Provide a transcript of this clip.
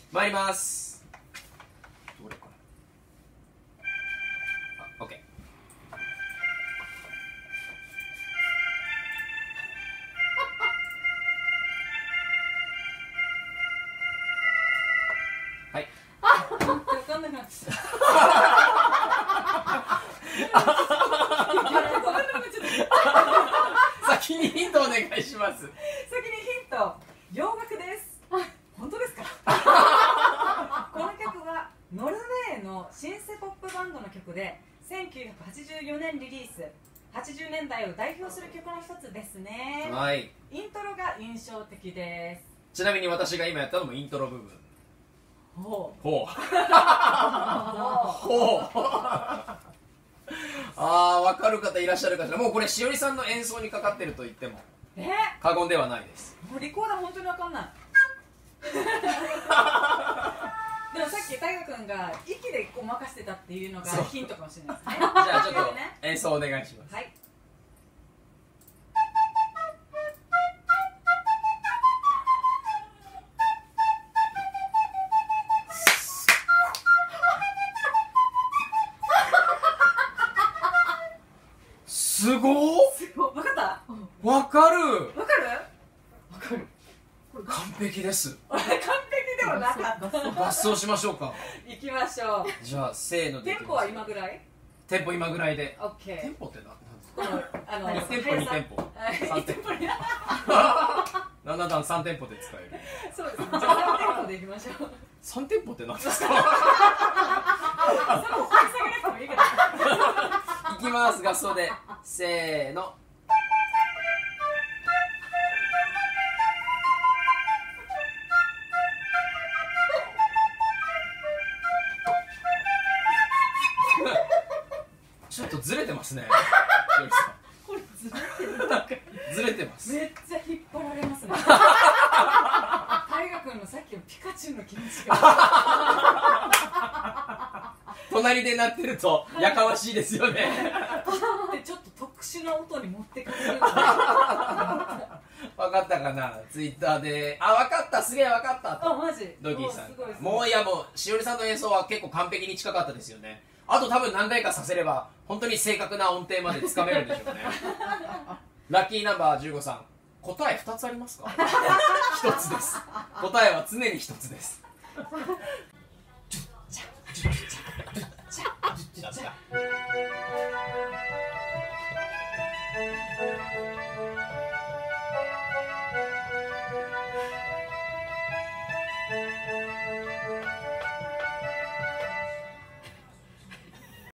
参ります。どれかな。あ、オッケー。はい。 分かんなくなっちゃった。 先にヒントお願いします。 先にヒント、洋楽です。本当ですか？この曲はノルウェーのシンセポップバンドの曲で1984年リリース、80年代を代表する曲の一つですね。 はい。 イントロが印象的です。 ちなみに私が今やったのもイントロ部分。 ほうほうほう分かる方いらっしゃるかしら。もうこれしおりさんの演奏にかかってると言っても過言ではないです。 もうリコーダー本当に分かんないでもさっき大河君が息でごまかしてたっていうのがヒントかもしれないですね。じゃあちょっと演奏お願いします。 はい。 すごー。 分かった？ 分かる。 分かる？分かる。 完璧です。 完璧ではなかった。 合奏しましょうか。 行きましょう。 じゃあせーので。 テンポは今ぐらい？ テンポ今ぐらいで。 オッケー。 テンポって何ですか？ 1テンポ2テンポ3テンポ7段3テンポで使える。 そうですね。じゃあ3テンポでいきましょう。 3テンポって何ですか？ そこ掘り下げなくてもいいけど。 いきます。合奏でせーの。ちょっとずれてますね。 これずれてる。 ずれてます。 めっちゃ引っ張られますね。大河君のさっきのピカチュウの気持ちが隣で鳴ってるとやかましいですよね。 でちょっと特殊な音に持ってかれる。分かったかな。ツイッターで分かった、すげえ分かったと。 マジドギーさんもういやもうしおりさんの演奏は結構完璧に近かったですよね。あと多分何回かさせれば本当に正確な音程までつかめるんでしょうね。ラッキーナンバー15さん、答え2つありますか？1つです。答えは常に1つです。